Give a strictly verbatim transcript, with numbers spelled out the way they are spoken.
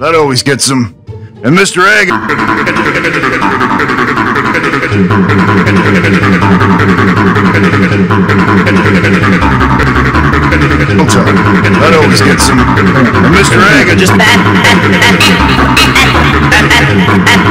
That always gets him. And Mister Egg... That always gets him. And Mister Egg... Just that...